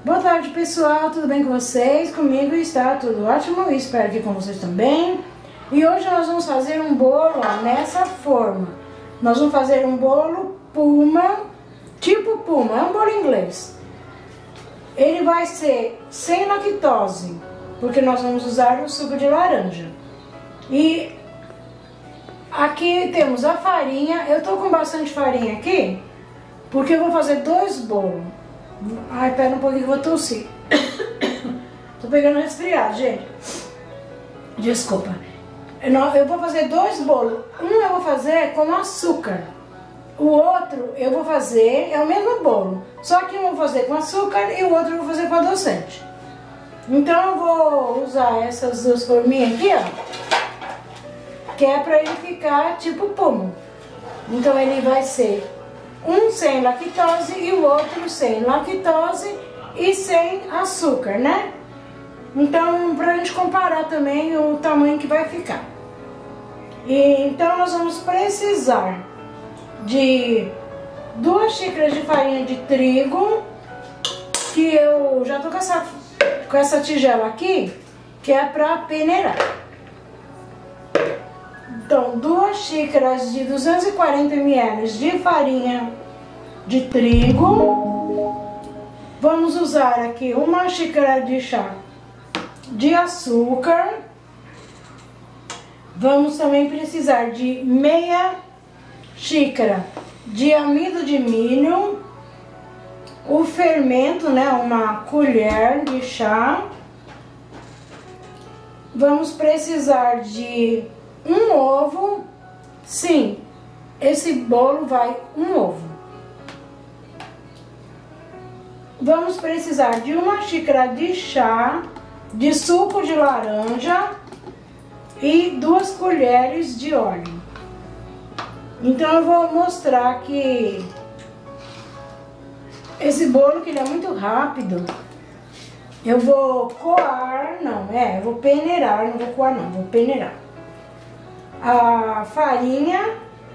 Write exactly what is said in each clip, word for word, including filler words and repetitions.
Boa tarde, pessoal, tudo bem com vocês? Comigo está tudo ótimo e espero que com vocês também. E hoje nós vamos fazer um bolo ó, nessa forma. Nós vamos fazer um bolo Puma, tipo Puma, é um bolo inglês. Ele vai ser sem lactose, porque nós vamos usar o suco de laranja. E aqui temos a farinha, eu tô com bastante farinha aqui, porque eu vou fazer dois bolos. Ai, pera um pouquinho que eu vou tossir. Tô pegando resfriado, gente. Desculpa. Eu vou fazer dois bolos. Um eu vou fazer com açúcar. O outro eu vou fazer, é o mesmo bolo. Só que um eu vou fazer com açúcar e o outro eu vou fazer com adoçante. Então eu vou usar essas duas forminhas aqui, ó. Que é pra ele ficar tipo Puma. Então ele vai ser um sem lactose e o outro sem lactose e sem açúcar, né? Então, pra gente comparar também o tamanho que vai ficar. E, então nós vamos precisar de duas xícaras de farinha de trigo, que eu já tô com essa, com essa tigela aqui, que é pra peneirar. Então, duas xícaras de duzentos e quarenta mililitros de farinha de trigo. Vamos usar aqui uma xícara de chá de açúcar. Vamos também precisar de meia xícara de amido de milho. O fermento, né, uma colher de chá. Vamos precisar de um ovo. Sim, esse bolo vai um ovo. Vamos precisar de uma xícara de chá de suco de laranja e duas colheres de óleo. Então eu vou mostrar que esse bolo, que ele é muito rápido, eu vou coar, não, é, eu vou peneirar, não vou coar não, vou peneirar a farinha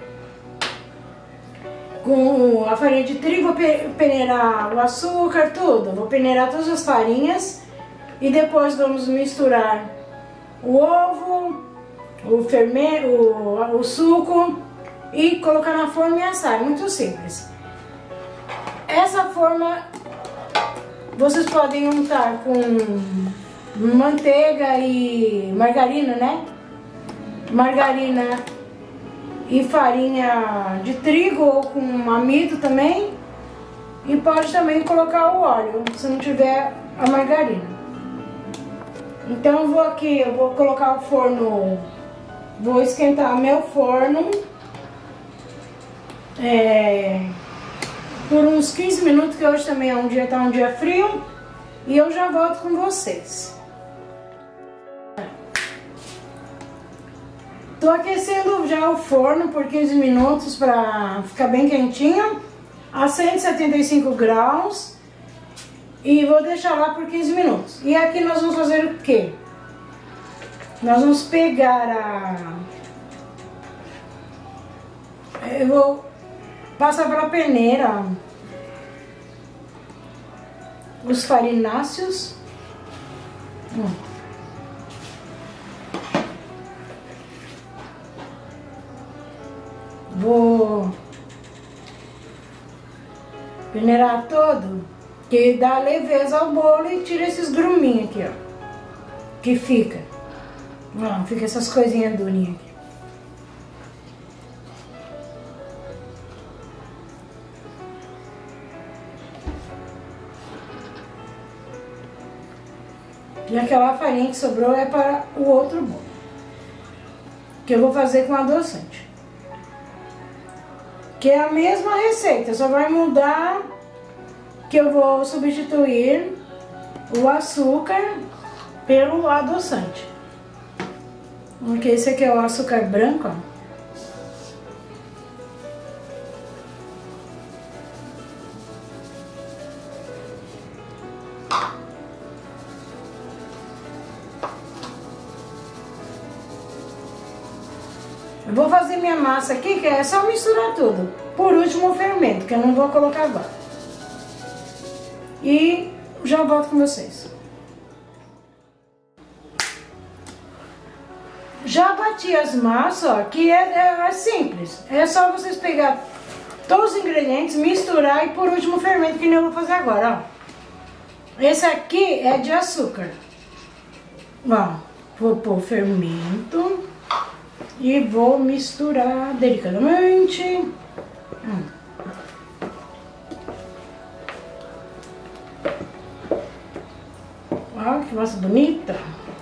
com a farinha de trigo, vou peneirar o açúcar, tudo, vou peneirar todas as farinhas e depois vamos misturar o ovo, o fermento, o, o suco e colocar na forma e assar, muito simples. Essa forma vocês podem untar com manteiga e margarina, né? Margarina e farinha de trigo ou com amido também. E pode também colocar o óleo, se não tiver a margarina. Então eu vou aqui, eu vou colocar o forno, vou esquentar meu forno é, por uns quinze minutos, que hoje também é um dia, tá um dia frio. E eu já volto com vocês. Tô aquecendo já o forno por quinze minutos para ficar bem quentinho, a cento e setenta e cinco graus, e vou deixar lá por quinze minutos. E aqui nós vamos fazer o quê? Nós vamos pegar a... Eu vou passar pela peneira os farináceos. Hum. Vou peneirar todo, que dá leveza ao bolo e tira esses gruminhos aqui, ó, que fica. Ó, fica essas coisinhas durinhas aqui. E aquela farinha que sobrou é para o outro bolo, que eu vou fazer com adoçante. Que é a mesma receita, só vai mudar que eu vou substituir o açúcar pelo adoçante. Porque esse aqui é o açúcar branco, ó. Eu vou fazer minha massa aqui, que é só misturar tudo. Por último o fermento, que eu não vou colocar agora. E já volto com vocês. Já bati as massas, ó, que é, é, é simples. É só vocês pegar todos os ingredientes, misturar e por último o fermento, que nem eu vou fazer agora, ó. Esse aqui é de açúcar. Ó, vou pôr o fermento e vou misturar delicadamente. Hum. Ó, que massa bonita.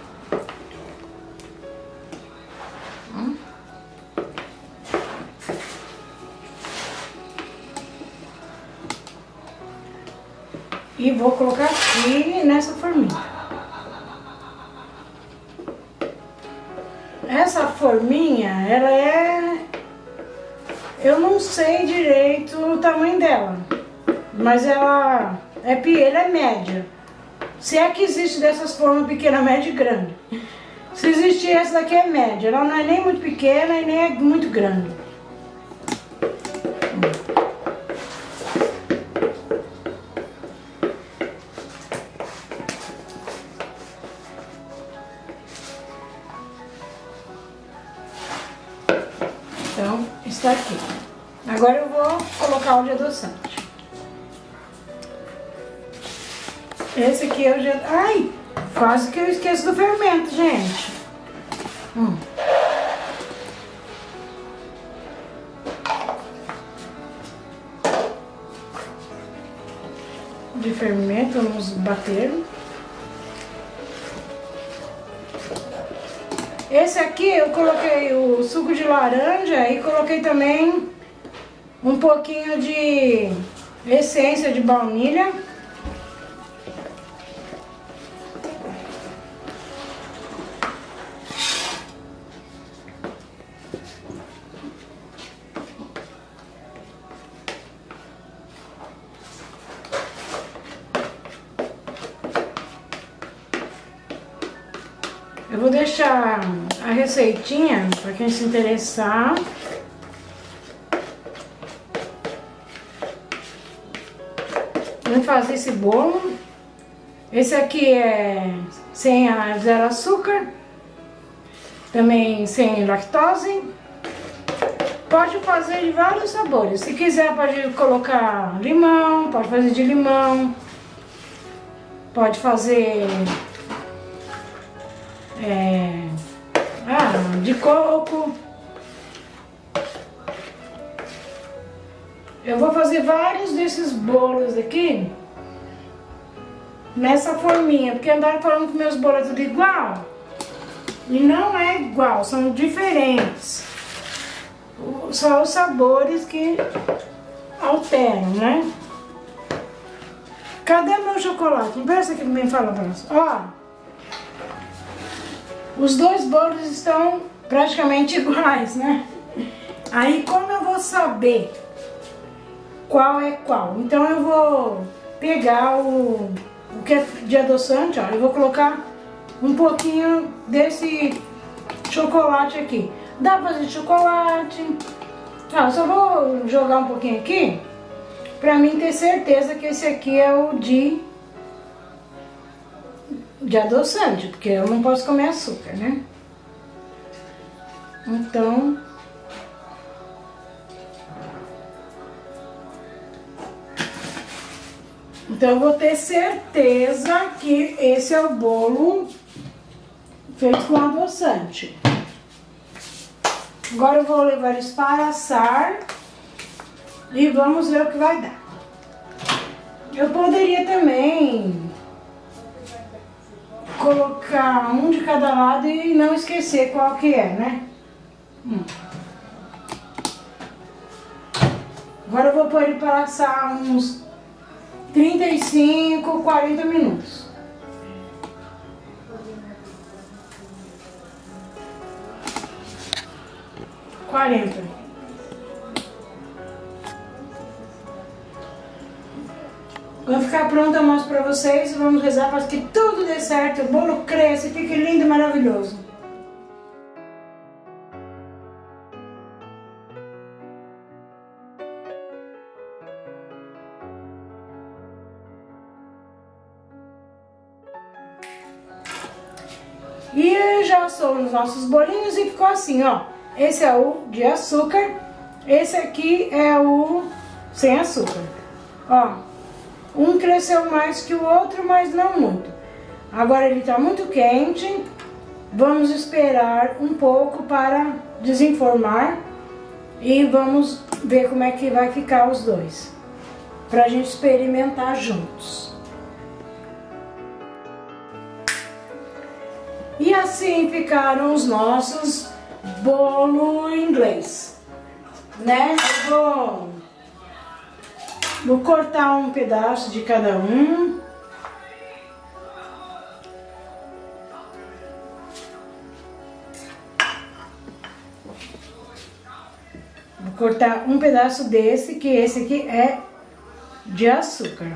Hum. E vou colocar aqui nessa forminha. Essa forminha, ela é... eu não sei direito o tamanho dela, mas ela é, ela é média. Se é que existe dessas formas pequena, média e grande. Se existir essa daqui é média, ela não é nem muito pequena e nem é muito grande. Então, está aqui. Agora eu vou colocar o de adoçante. Esse aqui eu já... ai, quase que eu esqueço do fermento, gente. Hum. De fermento, vamos bater. Esse aqui eu coloquei o suco de laranja e coloquei também um pouquinho de essência de baunilha. Eu vou deixar a receitinha para quem se interessar. Vamos fazer esse bolo. Esse aqui é sem a zero açúcar, também sem lactose. Pode fazer de vários sabores. Se quiser pode colocar limão, pode fazer de limão, pode fazer É, ah, de coco. Eu vou fazer vários desses bolos aqui nessa forminha, porque andaram falando que meus bolos é tudo igual e não é igual, são diferentes. Só os sabores que alteram, né? Cadê meu chocolate? Empresta aqui pra mim falar pra nós. Ó, os dois bolos estão praticamente iguais, né? Aí como eu vou saber qual é qual? Então eu vou pegar o, o que é de adoçante, ó, eu vou colocar um pouquinho desse chocolate aqui. Dá pra fazer chocolate. Ah, eu só vou jogar um pouquinho aqui pra mim ter certeza que esse aqui é o de de adoçante, porque eu não posso comer açúcar, né? Então, então eu vou ter certeza que esse é o bolo feito com adoçante. Agora eu vou levar isso para assar e vamos ver o que vai dar. Eu poderia também colocar um de cada lado e não esquecer qual que é, né? Hum. Agora eu vou pôr ele para assar uns trinta e cinco, quarenta minutos. quarenta. Quando ficar pronto eu mostro pra vocês. Vamos rezar para que tudo dê certo, o bolo cresça e fique lindo e maravilhoso. E já assou os nossos bolinhos e ficou assim, ó. Esse é o de açúcar, esse aqui é o sem açúcar. Ó, um cresceu mais que o outro, mas não muito. Agora ele tá muito quente, vamos esperar um pouco para desenformar e vamos ver como é que vai ficar os dois, pra gente experimentar juntos. E assim ficaram os nossos bolo inglês, né? Eu vou, vou cortar um pedaço de cada um. Vou cortar um pedaço desse, que esse aqui é de açúcar.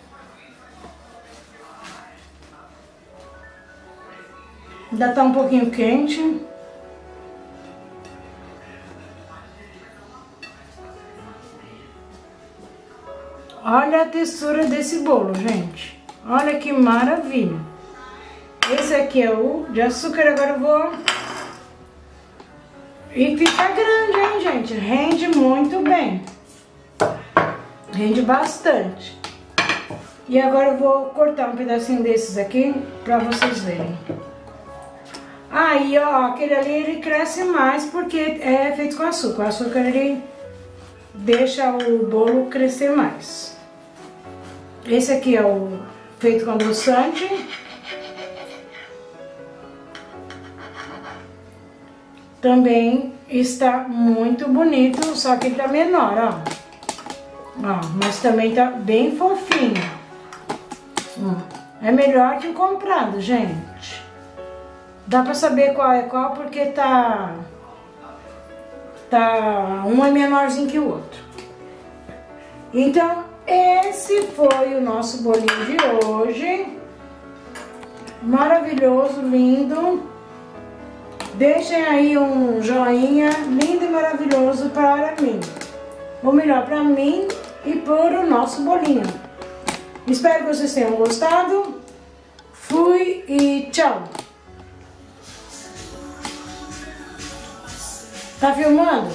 Ainda tá um pouquinho quente. Olha a textura desse bolo, gente. Olha que maravilha. Esse aqui é o de açúcar, agora eu vou... E fica grande, hein, gente? Rende muito bem. Rende bastante. E agora eu vou cortar um pedacinho desses aqui pra vocês verem. Aí, ó, aquele ali ele cresce mais porque é feito com açúcar. O açúcar ele deixa o bolo crescer mais. Esse aqui é o feito com adoçante. Também está muito bonito, só que ele tá menor, ó. Ó, mas também tá bem fofinho. Hum, é melhor que o comprado, gente. Dá pra saber qual é qual porque tá... Tá... Um é menorzinho que o outro. Então, esse foi o nosso bolinho de hoje. Maravilhoso, lindo. Deixem aí um joinha lindo e maravilhoso para mim. Ou melhor, para mim e para o nosso bolinho. Espero que vocês tenham gostado. Fui e tchau. Tá filmando?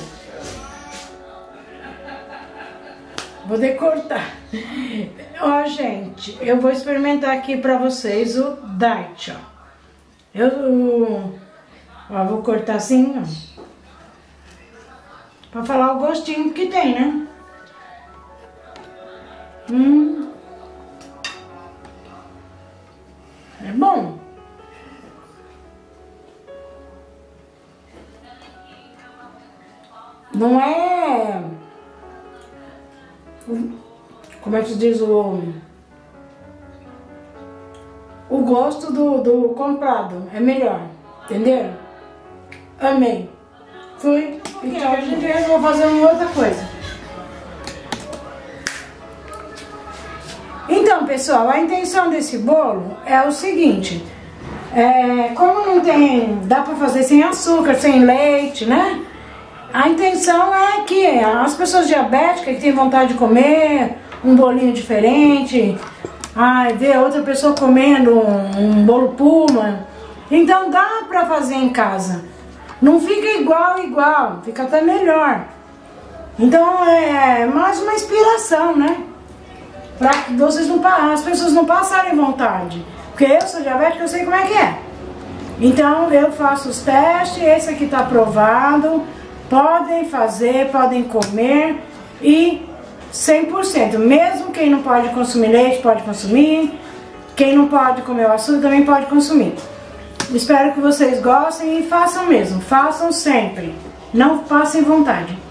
Vou decortar. Ó, gente, eu vou experimentar aqui pra vocês o Diet, ó. Eu, ó, vou cortar assim, ó. Pra falar o gostinho que tem, né? Hum. É bom. Não é... Como é que se diz o... O gosto do, do comprado. É melhor. Entenderam? Amei. Fui. E tchau, gente. Eu vou fazer uma outra coisa. Então, pessoal, a intenção desse bolo é o seguinte. É, como não tem... Dá pra fazer sem açúcar, sem leite, né? A intenção é que as pessoas diabéticas que têm vontade de comer um bolinho diferente, ai, ver outra pessoa comendo um, um bolo Puma, então dá pra fazer em casa. Não fica igual, igual, fica até melhor. Então é mais uma inspiração, né? Pra que vocês não, as pessoas não passarem vontade. Porque eu sou diabética, eu sei como é que é. Então eu faço os testes, esse aqui tá aprovado. Podem fazer, podem comer e cem por cento. Mesmo quem não pode consumir leite, pode consumir. Quem não pode comer o açúcar também pode consumir. Espero que vocês gostem e façam mesmo. Façam sempre. Não passem vontade.